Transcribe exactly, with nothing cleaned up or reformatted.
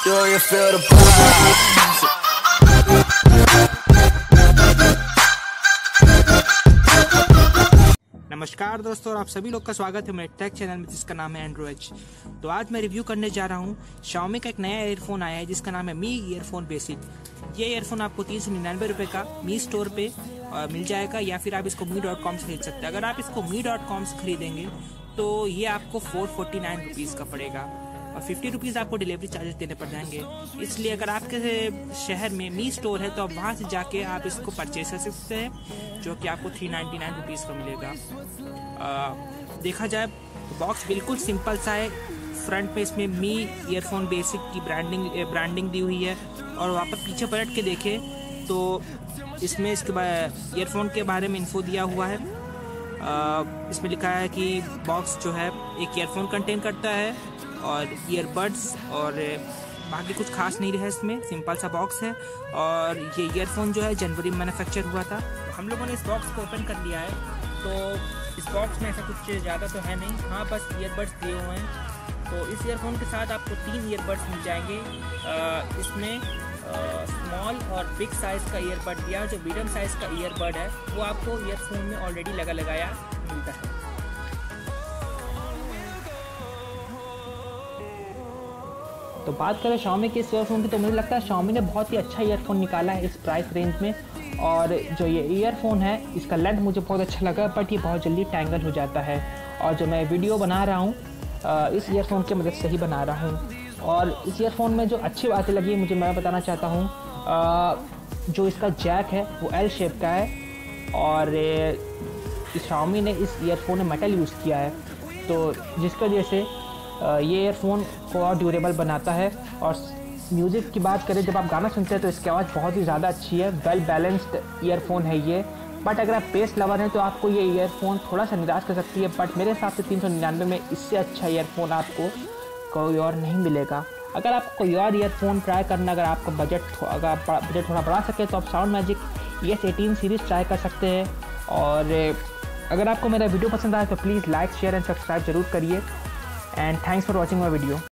Do you feel the vibes? नमस्कार दोस्तों, और आप सभी लोग का स्वागत है मेरे टेक चैनल में जिसका नाम है एंड्रॉइड। तो आज मैं रिव्यू करने जा रहा हूँ Xiaomi का एक नया ईयरफोन आया है जिसका नाम है मी ईयरफोन बेसिक। ये ईयरफोन आपको तीन सौ निन्यानवे रुपये का मी स्टोर पे आ, मिल जाएगा, या फिर आप इसको मी डॉट कॉम से खरीद सकते हैं। अगर आप इसको मी डॉट कॉम से खरीदेंगे तो ये आपको फोर फोर्टी नाइन रुपीज़ का पड़ेगा और फिफ्टी रुपीज़ आपको डिलीवरी चार्जेस देने पड़ जाएंगे। इसलिए अगर आपके शहर में मी स्टोर है तो आप वहाँ से जाके आप इसको परचेज कर सकते हैं, जो कि आपको थ्री नाइन्टी नाइन रुपीज़ का मिलेगा। आ, देखा जाए तो बॉक्स बिल्कुल सिंपल सा है। फ्रंट पे इसमें मी ईयरफोन बेसिक की ब्रांडिंग ब्रांडिंग दी हुई है, और वहाँ पर पीछे पलट के देखें तो इसमें इसके ईयरफोन के बारे में इन्फो दिया हुआ है। आ, इसमें लिखा है कि बॉक्स जो है एक ईयरफोन कंटेन करता है और ईयरबड्स, और बाकी कुछ खास नहीं रहा इसमें, सिंपल सा बॉक्स है। और ये ईयरफोन जो है जनवरी में मैन्युफैक्चर हुआ था। हम लोगों ने इस बॉक्स को ओपन कर लिया है, तो इस बॉक्स में ऐसा कुछ ज़्यादा तो है नहीं, हाँ बस ईयरबड्स दिए हुए हैं। तो इस ईयरफोन के साथ आपको तीन ईयरबड्स मिल जाएंगे। आ, इसमें स्मॉल और बिग साइज़ का ईयरबड दिया, जो मीडियम साइज़ का ईयरबड है वो आपको ईयरफोन में ऑलरेडी लगा लगाया मिलता है। तो बात करें Xiaomi के इस ईयरफोन की, तो मुझे लगता है Xiaomi ने बहुत ही अच्छा ईयरफोन निकाला है इस प्राइस रेंज में। और जो ये ईयरफोन है इसका लेंथ मुझे बहुत अच्छा लगा, बट ये बहुत जल्दी टैंगल हो जाता है। और जो मैं वीडियो बना रहा हूँ इस ईयरफोन की मदद से ही बना रहा हूँ। और इस ईयरफोन में जो अच्छी बातें लगी मुझे, मैं बताना चाहता हूँ, जो इसका जैक है वो एल शेप का है, और Xiaomi ने इस ईयरफोन में मेटल यूज़ किया है, तो जिसकी वजह से ये ईयरफोन को और ड्यूरेबल बनाता है। और म्यूज़िक की बात करें, जब आप गाना सुनते हैं तो इसकी आवाज़ बहुत ही ज़्यादा अच्छी है। वेल बैलेंस्ड ईयरफोन है ये। बट अगर आप बेस लवर हैं तो आपको ये ईयरफोन थोड़ा सा निराश कर सकती है, बट मेरे हिसाब से तीन सौ निन्यानवे में इससे अच्छा ईयरफोन आपको कोई और नहीं मिलेगा। अगर आपको कोई और ईयरफोन ट्राई करना, अगर आपका बजट अगर आप बजट थोड़ा बढ़ा सके तो आप sound magic E S eighteen series try कर सकते हैं। और अगर आपको मेरा वीडियो पसंद आए तो please like share and subscribe जरूर करिए। And thanks for watching my video.